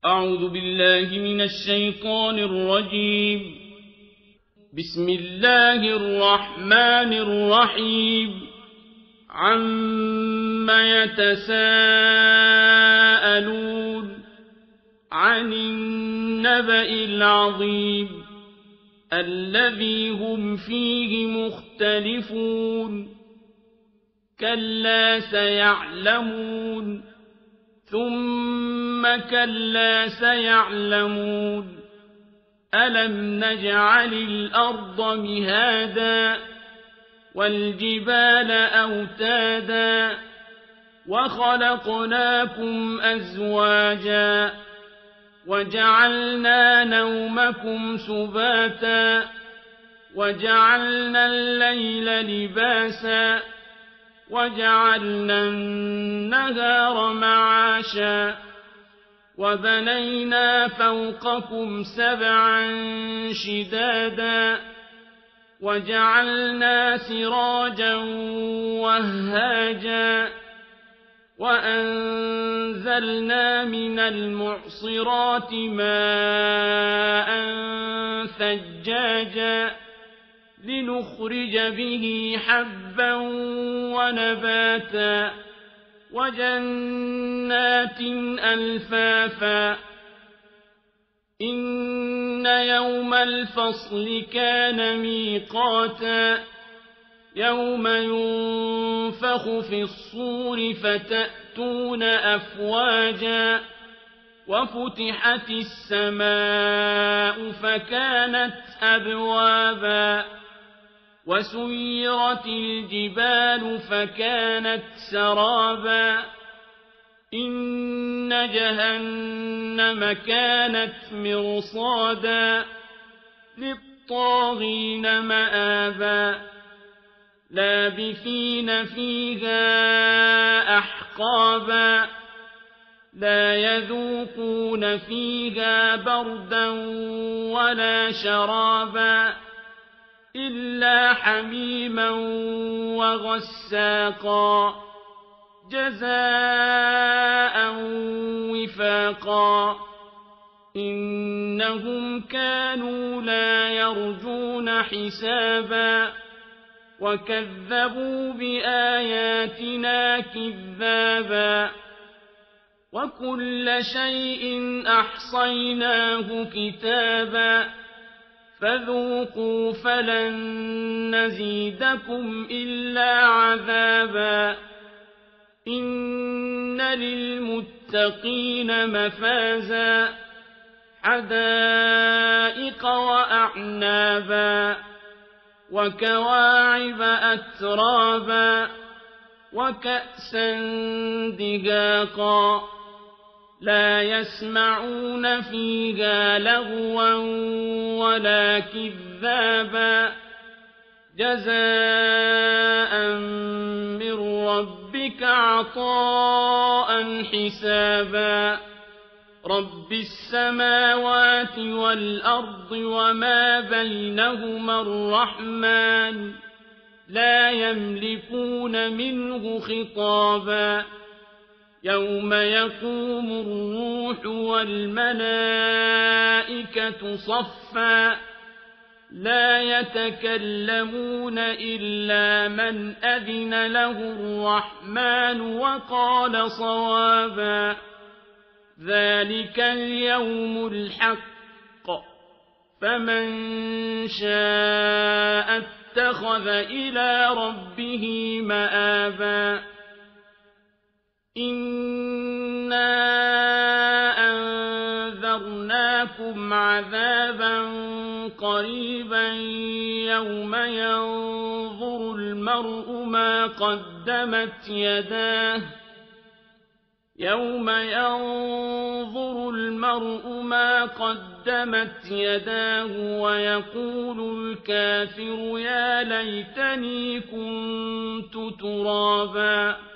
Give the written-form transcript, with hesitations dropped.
أعوذ بالله من الشيطان الرجيم. بسم الله الرحمن الرحيم. عَمَّ يتساءلون عن النبأ العظيم الذي هم فيه مختلفون كلا سيعلمون ثم كلا سيعلمون ألم نجعل الأرض مهادا والجبال أوتادا وخلقناكم أزواجا وجعلنا نومكم سباتا وجعلنا الليل لباسا وجعلنا النهار معاشا وبنينا فوقكم سبعا شدادا وجعلنا سراجا وهاجا وأنزلنا من المعصرات ماء ثجاجا لنخرج به حبا ونباتا وجنات ألفافا إن يوم الفصل كان ميقاتا يوم ينفخ في الصور فتأتون أفواجا وفتحت السماء فكانت أبوابا وسيرت الجبال فكانت سرابا إن جهنم كانت مرصادا للطاغين مآبا لابثين فيها أحقابا لا يذوقون فيها بردا ولا شرابا إلا حميما وغساقا جزاء وفاقا إنهم كانوا لا يرجون حسابا وكذبوا بآياتنا كذابا وكل شيء أحصيناه كتابا فذوقوا فلن نزيدكم إلا عذابا إن للمتقين مفازا حدائق وأعنابا وكواعب أترابا وكأسا دهاقا لا يسمعون فيها لغوا ولا كذابا جزاء من ربك عطاء حسابا رب السماوات والأرض وما بينهما الرحمن لا يملكون منه خطابا يوم يقوم الروح والملائكة صفا لا يتكلمون إلا من أذن له الرحمن وقال صوابا ذلك اليوم الحق فمن شاء اتخذ إلى ربه مآبا إنا أنذرناكم عذابا قريبا يوم ينظر المرء ما قدمت يداه ويقول الكافر يا ليتني كنت ترابا